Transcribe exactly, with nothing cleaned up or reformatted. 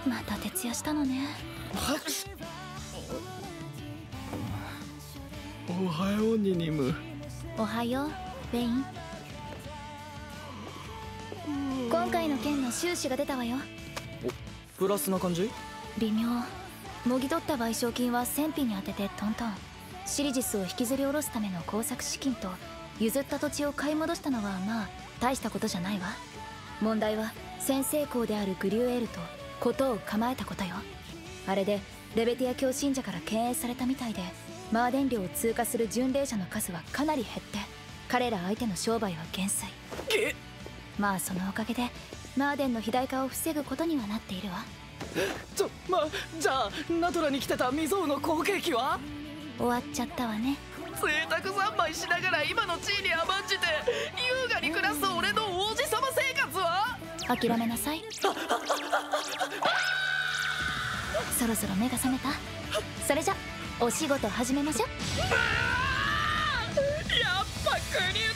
また徹夜したのね。 おはようニニム。 おはようベイン。今回の件の収支が出たわよ。 お、プラスな感じ？ 微妙。もぎ取った賠償金は戦費に充ててトントン。シリジスを引きずり下ろすための工作資金と譲った土地を買い戻したのはまあ大したことじゃないわ。問題は先制校であるグリュエールと事を構えたことよ。あれでレベティア教信者から敬遠されたみたいで、マーデン領を通過する巡礼者の数はかなり減って彼ら相手の商売は減衰。まあそのおかげでマーデンの肥大化を防ぐことにはなっているわ。 ちょ、ま、じゃあナトラに来てた未曾有の好景気は終わっちゃったわね。 贅沢三昧しながら今の地位に甘んじて優雅に暮らす俺の王子様生活は諦めなさい。そろそろ目が覚めた。それじゃお仕事始めましょう。 やっぱクリュ